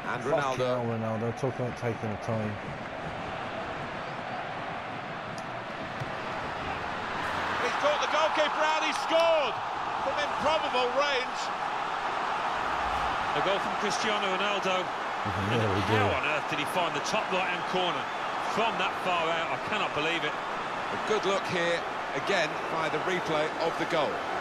And Fucking Ronaldo. hell, Ronaldo, talk about taking the time. He's caught the goalkeeper out, he scored from improbable range. A goal from Cristiano Ronaldo. Yeah, we do. How on earth did he find the top right-hand corner from that far out? I cannot believe it. A good look here, again, by the replay of the goal.